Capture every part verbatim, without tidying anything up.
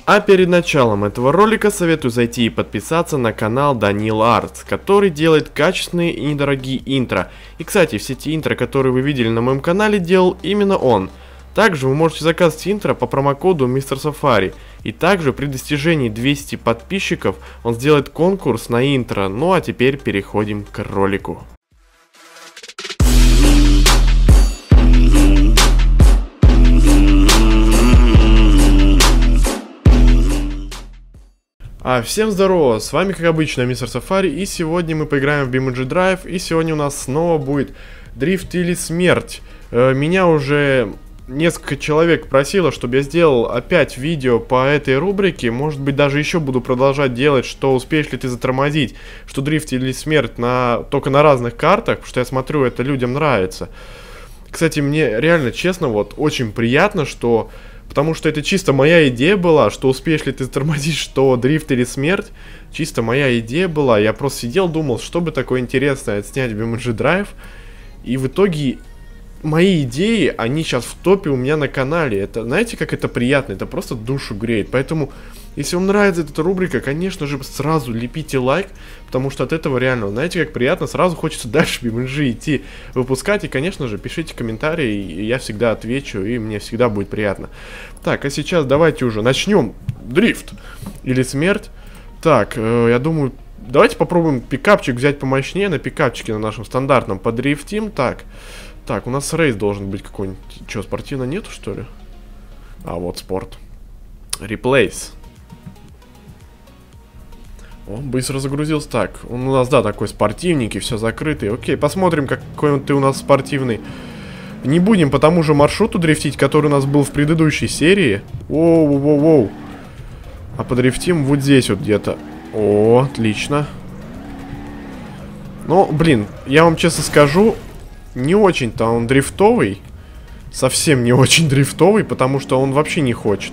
А перед началом этого ролика советую зайти и подписаться на канал Данил Артс, который делает качественные и недорогие интро. И, кстати, все те интро, которые вы видели на моем канале, делал именно он. Также вы можете заказать интро по промокоду мистер Сафари. И также при достижении двухсот подписчиков он сделает конкурс на интро. Ну а теперь переходим к ролику. А, всем здорово, с вами как обычно мистер Сафари, и сегодня мы поиграем в BeamNG Drive, и сегодня у нас снова будет дрифт или смерть. Э, меня уже несколько человек просило, чтобы я сделал опять видео по этой рубрике, может быть даже еще буду продолжать делать, что успеешь ли ты затормозить, что дрифт или смерть на, только на разных картах, потому что я смотрю, это людям нравится. Кстати, мне реально, честно, вот очень приятно, что... Потому что это чисто моя идея была, что успеешь ли ты затормозить, что дрифт или смерть. Чисто моя идея была. Я просто сидел, думал, что бы такое интересное отснять в BeamNG Drive. И в итоге мои идеи, они сейчас в топе у меня на канале. Это, знаете, как это приятно? Это просто душу греет. Поэтому, если вам нравится эта рубрика, конечно же, сразу лепите лайк. Потому что от этого реально, знаете, как приятно. Сразу хочется дальше BeamNG идти выпускать. И, конечно же, пишите комментарии. И я всегда отвечу. И мне всегда будет приятно. Так, а сейчас давайте уже начнем. Дрифт или смерть. Так, э, я думаю, давайте попробуем пикапчик взять помощнее. На пикапчике на нашем стандартном подрифтим. Так, так, у нас рейс должен быть какой-нибудь. Что, спортивно нету, что ли? А, вот спорт. Реплейс. О, быстро загрузился. Так, он у нас, да, такой спортивненький, все закрытый. Окей, посмотрим, какой он ты у нас спортивный. Не будем по тому же маршруту дрифтить, который у нас был в предыдущей серии. Воу-воу-воу. А подрифтим вот здесь вот где-то. О, отлично. Ну, блин, я вам честно скажу, не очень-то он дрифтовый. Совсем не очень дрифтовый, потому что он вообще не хочет.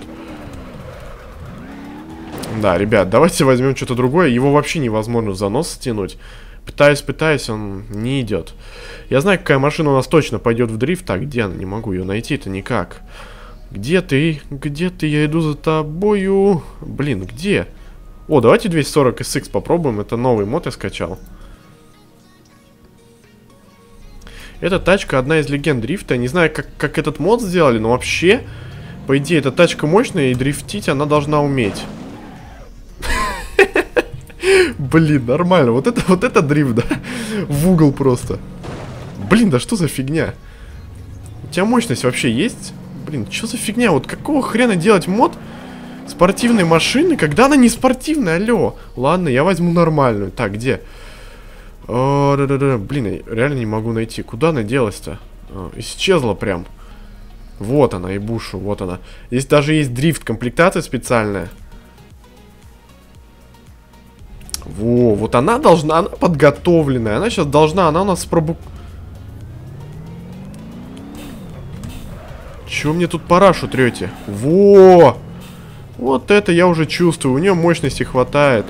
Да, ребят, давайте возьмем что-то другое. Его вообще невозможно в занос стянуть. Пытаюсь, пытаюсь, он не идет. Я знаю, какая машина у нас точно пойдет в дрифт. Так, где она? Не могу ее найти-то никак. Где ты? Где ты? Я иду за тобою. Блин, где? О, давайте двести сорок эс икс попробуем. Это новый мод я скачал. Эта тачка одна из легенд дрифта. Я не знаю, как, как этот мод сделали, но вообще, по идее, эта тачка мощная, и дрифтить она должна уметь. Блин, нормально. Вот это, вот это дрифт, да? В угол просто. Блин, да что за фигня? У тебя мощность вообще есть? Блин, что за фигня? Вот какого хрена делать мод спортивной машины, когда она не спортивная? Алло. Ладно, я возьму нормальную. Так, где? О, да -да -да. Блин, я реально не могу найти. Куда она делась-то? Исчезла прям. Вот она, и бушу, вот она. Здесь даже есть дрифт, комплектация специальная. Во, вот она должна, она подготовленная. Она сейчас должна, она у нас пробук... Чё мне тут парашу трете? Во! Вот это я уже чувствую. У нее мощности хватает.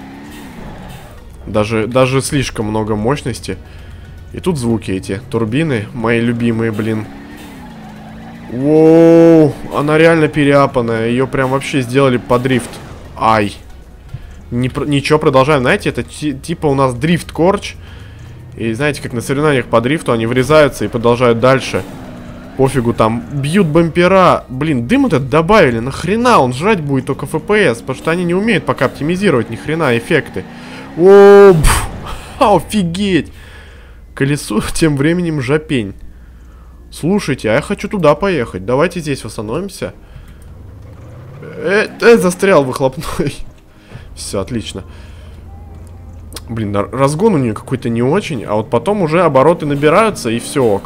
Даже, даже слишком много мощности. И тут звуки эти. Турбины, мои любимые, блин. Воу! Она реально переапанная. Ее прям вообще сделали под дрифт. Ай! Не, ничего, продолжаем. Знаете, это типа у нас дрифт корч. И знаете, как на соревнованиях по дрифту они врезаются и продолжают дальше. Пофигу, там бьют бампера. Блин, дым этот добавили. Нахрена он жрать будет только эф пи эс? Потому что они не умеют пока оптимизировать ни хрена эффекты. О, пф, офигеть. Колесо тем временем жопень. Слушайте, а я хочу туда поехать. Давайте здесь остановимся. Э, э застрял выхлопной. Все, отлично. Блин, разгон у нее какой-то не очень. А вот потом уже обороты набираются, и все ок.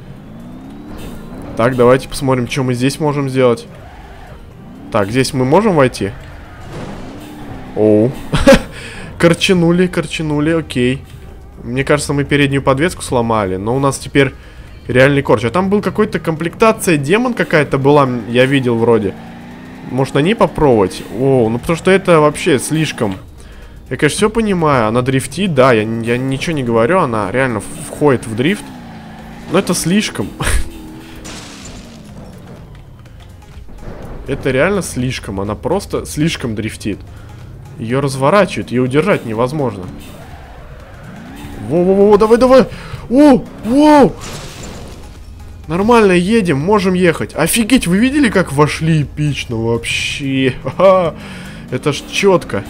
Так, давайте посмотрим, что мы здесь можем сделать. Так, здесь мы можем войти? Оу. Корчанули, корчанули, окей. Мне кажется, мы переднюю подвеску сломали. Но у нас теперь реальный корч. А там был какой-то комплектация, демон какая-то была, я видел вроде. Может, на ней попробовать? О, ну потому что это вообще слишком. Я, конечно, все понимаю. Она дрифтит, да, я, я ничего не говорю. Она реально входит в дрифт. Но это слишком. Это реально слишком. Она просто слишком дрифтит. Ее разворачивает, ее удержать невозможно. Во-во-во, давай, давай. О, воу. Нормально едем, можем ехать. Офигеть, вы видели, как вошли эпично вообще? Ха-ха. Это ж четко.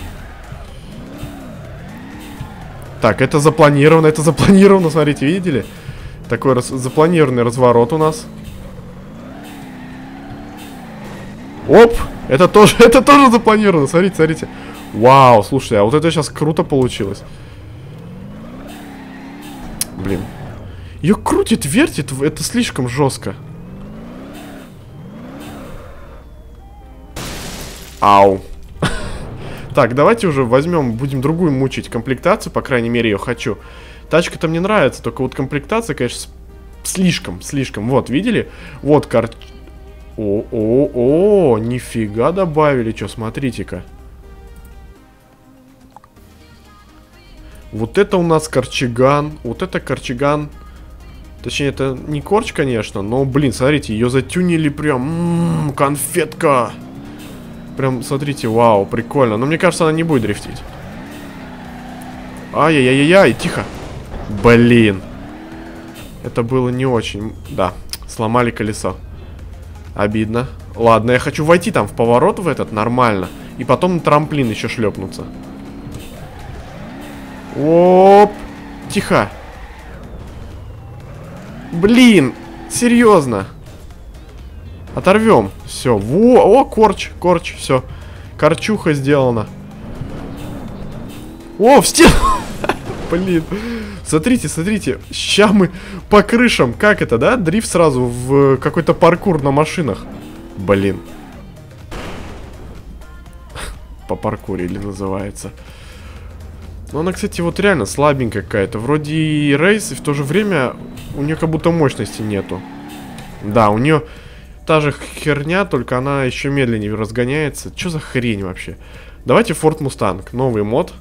Так, это запланировано, это запланировано, смотрите, видели? Такой раз, запланированный разворот у нас. Оп! Это тоже, это тоже запланировано, смотрите, смотрите. Вау, слушай, а вот это сейчас круто получилось. Блин. Ее крутит, вертит, это слишком жестко. Ау. Так, давайте уже возьмем, будем другую мучить комплектацию, по крайней мере, ее хочу. Тачка-то мне нравится, только вот комплектация, конечно, слишком, слишком. Вот, видели? Вот кар... О-о-о, нифига добавили, что, смотрите-ка. Вот это у нас корчиган, вот это корчиган. Точнее, это не корч, конечно, но, блин, смотрите, ее затюнили прям, м-м, конфетка. Прям, смотрите, вау, прикольно. Но мне кажется, она не будет дрифтить. Ай-яй-яй-яй, тихо. Блин. Это было не очень, да, сломали колесо. Обидно. Ладно, я хочу войти там в поворот в этот, нормально. И потом на трамплин еще шлепнуться. Оп, тихо. Блин, серьезно. Оторвем. Все. Во, о, корч, корч, все. Корчуха сделана. О, в стену. Блин. Смотрите, смотрите. Ща мы по крышам. Как это, да? Дрифт сразу в какой-то паркур на машинах. Блин. По паркурили называется. Но она, кстати, вот реально слабенькая какая-то. Вроде и рейс, и в то же время у нее как будто мощности нету. Да, у нее та же херня, только она еще медленнее разгоняется. Что за хрень вообще? Давайте Ford Mustang. Новый мод.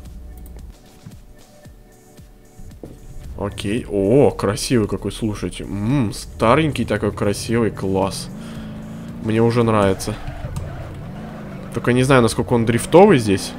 Окей. О, красивый какой, слушайте. Ммм, старенький такой красивый, класс. Мне уже нравится. Только не знаю, насколько он дрифтовый здесь.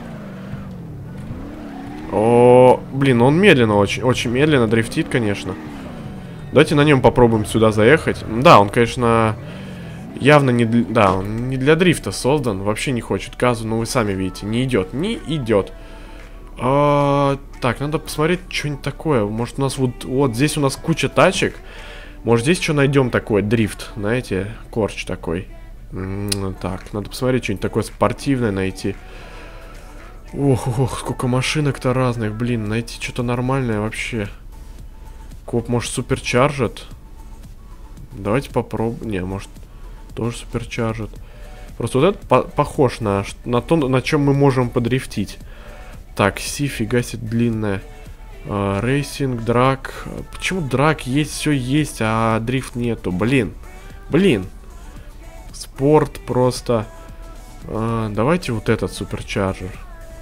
О, блин, он медленно, очень, очень медленно дрифтит, конечно. Давайте на нем попробуем сюда заехать. Да, он, конечно, явно не для, да, он не для дрифта создан. Вообще не хочет газу, но вы сами видите, не идет, не идет. А, так, надо посмотреть что-нибудь такое. Может, у нас вот, вот здесь у нас куча тачек. Может, здесь что найдем такое, дрифт, знаете, корч такой. М-м, так, надо посмотреть что-нибудь такое спортивное найти. Ох, ох, сколько машинок-то разных, блин, найти что-то нормальное вообще. Коп, может, суперчаржет? Давайте попробуем. Не, может, тоже суперчаржет. Просто вот этот по похож на, на то, на чем мы можем подрифтить. Так, си, фига себе, длинная. А, рейсинг, драг. Почему драг есть, все есть, а дрифт нету? Блин, блин. Спорт просто. А, давайте вот этот суперчаржер.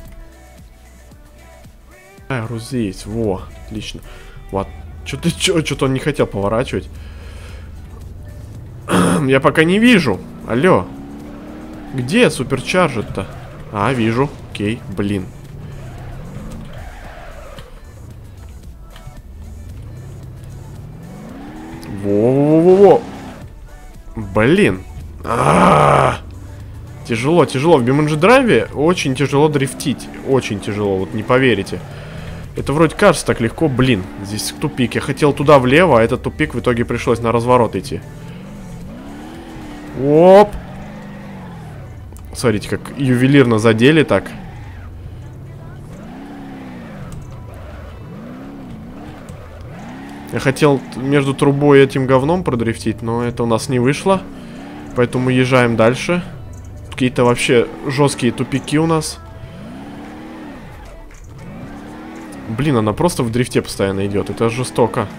А, грузы есть, во, отлично. Вот, что-то что-то он не хотел поворачивать. Я пока не вижу. Алло. Где суперчаржер-то? А, вижу. Окей, блин. Во-во-во-во. Блин. А-а-а. Тяжело, тяжело. В BeamNG Drive очень тяжело дрифтить. Очень тяжело, вот не поверите. Это вроде кажется так легко. Блин, здесь тупик. Я хотел туда влево, а этот тупик в итоге пришлось на разворот идти. Оп. Смотрите, как ювелирно задели так. Я хотел между трубой и этим говном продрифтить, но это у нас не вышло. Поэтому езжаем дальше. Какие-то вообще жесткие тупики у нас. Блин, она просто в дрифте постоянно идет. Это жестоко.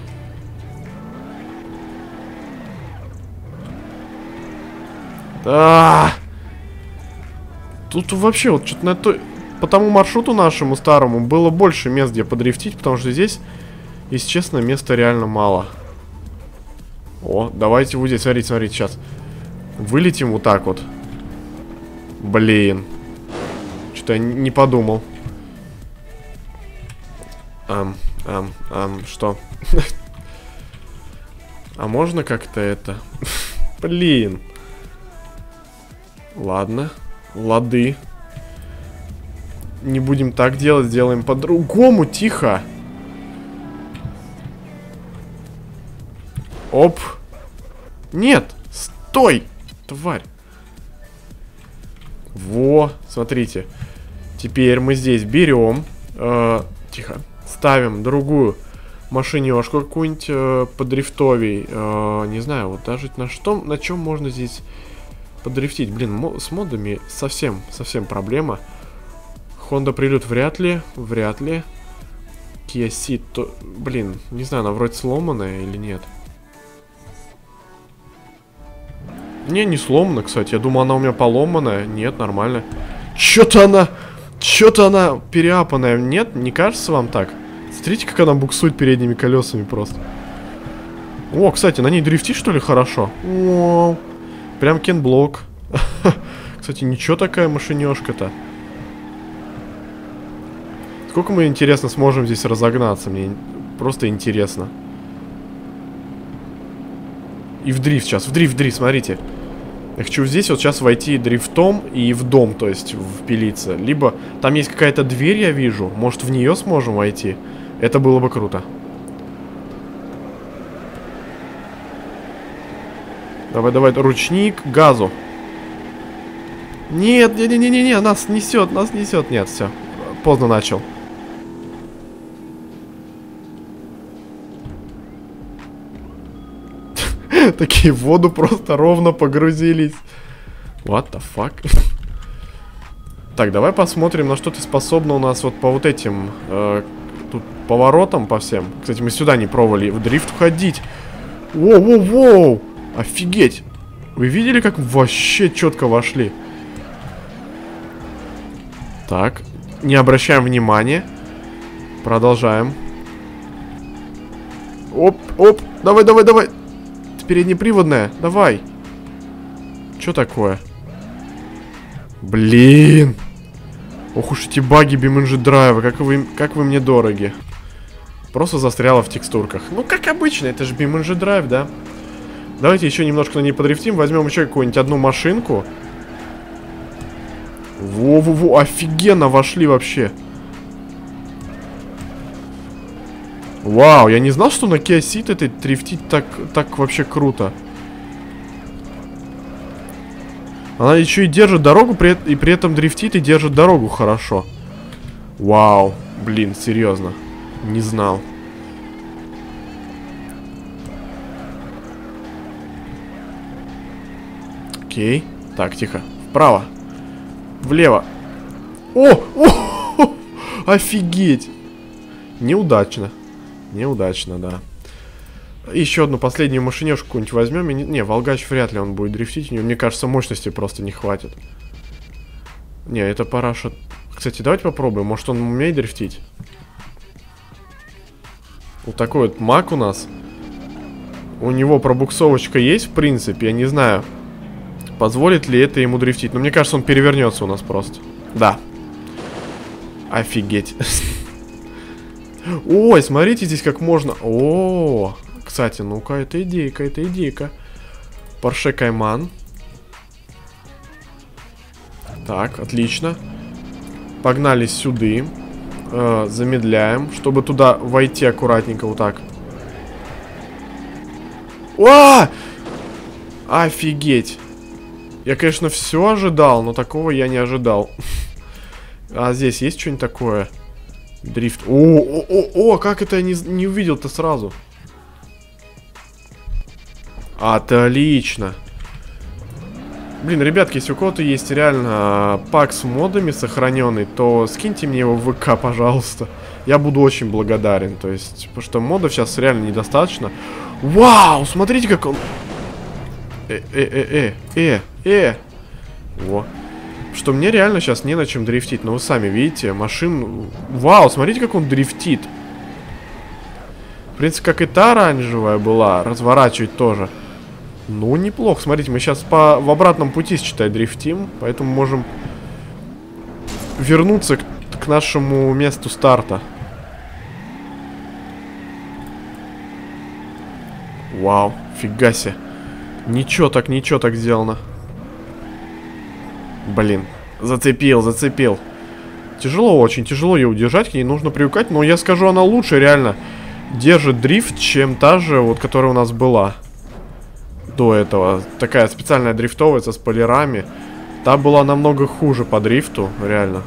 Да. Тут вообще вот что-то на то... По тому маршруту нашему старому было больше мест, где подрифтить, потому что здесь, если честно, места реально мало. О, давайте вот здесь, смотрите, смотрите, сейчас. Вылетим вот так вот. Блин. Что-то я не подумал. Ам, ам, ам, что? А можно как-то это? Блин. Ладно. Лады. Не будем так делать, сделаем по-другому. Тихо. Оп. Нет. Стой. Тварь. Во. Смотрите. Теперь мы здесь берем. Э, тихо. Ставим другую машинёшку какую-нибудь э, подрифтовей. Э, не знаю, вот даже на что, на чем можно здесь подрифтить. Блин, мо с модами совсем, совсем проблема. Honda Prelude вряд ли, вряд ли. Kia Ceed, то, блин, не знаю, она вроде сломанная или нет. Не, не сломана, кстати. Я думал, она у меня поломанная. Нет, нормально. Чё-то она, чё-то она переапанная. Нет, не кажется вам так? Смотрите, как она буксует передними колесами просто. О, кстати, на ней дрифтить, что ли, хорошо? О, прям кенблок. Кстати, ничего такая машинёшка-то. Сколько мы, интересно, сможем здесь разогнаться? Мне просто интересно. И в дрифт сейчас, в дрифт, в дрифт, смотрите. Я хочу здесь вот сейчас войти дрифтом и в дом, то есть впилиться. Либо там есть какая-то дверь, я вижу. Может, в нее сможем войти? Это было бы круто. Давай, давай, ручник, газу. Нет, не-не-не-не, нас несет, нас несет. Нет, все, поздно начал. Такие в воду просто ровно погрузились. What the fuck? Так, давай посмотрим, на что ты способна у нас вот по вот этим э, тут поворотам по всем. Кстати, мы сюда не пробовали в дрифт входить. Воу-воу-воу! Офигеть! Вы видели, как вообще четко вошли? Так, не обращаем внимания. Продолжаем. Оп, оп, давай, давай, давай. Переднеприводная, давай. Что такое? Блин. Ох уж эти баги BeamNG Drive, как вы, как вы мне дороги. Просто застряла в текстурках. Ну, как обычно, это же BeamNG Drive, да? Давайте еще немножко на ней подрифтим. Возьмем еще какую-нибудь одну машинку. Во-во-во, офигенно вошли вообще. Вау, я не знал, что на Kia Ceed этой дрифтить так, так вообще круто. Она еще и держит дорогу, при, и при этом дрифтит и держит дорогу хорошо. Вау, блин, серьезно. Не знал. Окей. Так, тихо. Вправо. Влево. О! О! Офигеть! Неудачно. Неудачно, да. Еще одну последнюю машинёшку какую-нибудь возьмем. И не, не, Волгач вряд ли он будет дрифтить. У него, мне кажется, мощности просто не хватит. Не, это параша. Кстати, давайте попробуем. Может, он умеет дрифтить? Вот такой вот маг у нас. У него пробуксовочка есть, в принципе. Я не знаю, позволит ли это ему дрифтить. Но мне кажется, он перевернется у нас просто. Да. Офигеть. Ой, смотрите здесь как можно. О, кстати, ну-ка, это идейка, это идейка. Porsche Cayman. Так, отлично. Погнали сюда. Э, замедляем, чтобы туда войти аккуратненько, вот так. О! Офигеть. Я, конечно, все ожидал, но такого я не ожидал. А здесь есть что-нибудь такое? Дрифт. О, о, о, о, как это я не, не увидел-то сразу? Отлично. Блин, ребятки, если у кого-то есть реально пак с модами сохраненный, то скиньте мне его в ВК, пожалуйста. Я буду очень благодарен. То есть, потому что модов сейчас реально недостаточно. Вау, смотрите, как он... Э, э, э, э, э, э. Во. Что мне реально сейчас не на чем дрифтить. Но вы сами видите, машин... Вау, смотрите, как он дрифтит. В принципе, как и та оранжевая была. Разворачивать тоже. Ну, неплохо. Смотрите, мы сейчас по в обратном пути, считай, дрифтим. Поэтому можем вернуться к, к нашему месту старта. Вау, фига себе. Ничего так, ничего так сделано. Блин, зацепил, зацепил. Тяжело, очень тяжело ее удержать, к ней нужно привыкать. Но я скажу, она лучше реально держит дрифт, чем та же, вот, которая у нас была до этого. Такая специальная дрифтовая со спойлерами. Та была намного хуже по дрифту, реально.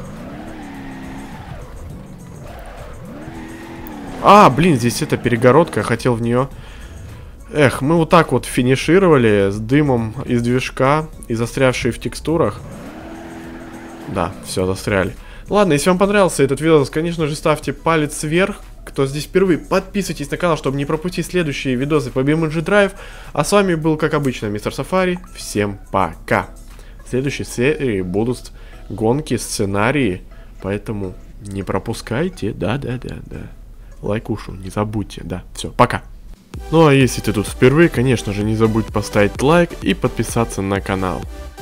А, блин, здесь это перегородка, я хотел в нее... Эх, мы вот так вот финишировали с дымом из движка и застрявшие в текстурах. Да, все, застряли. Ладно, если вам понравился этот видос, конечно же, ставьте палец вверх. Кто здесь впервые, подписывайтесь на канал, чтобы не пропустить следующие видосы по BeamNG Drive. А с вами был, как обычно, мистер Сафари. Всем пока. В следующей серии будут гонки, сценарии. Поэтому не пропускайте. Да-да-да-да. Лайкушу, не забудьте. Да, все, пока. Ну а если ты тут впервые, конечно же, не забудь поставить лайк и подписаться на канал.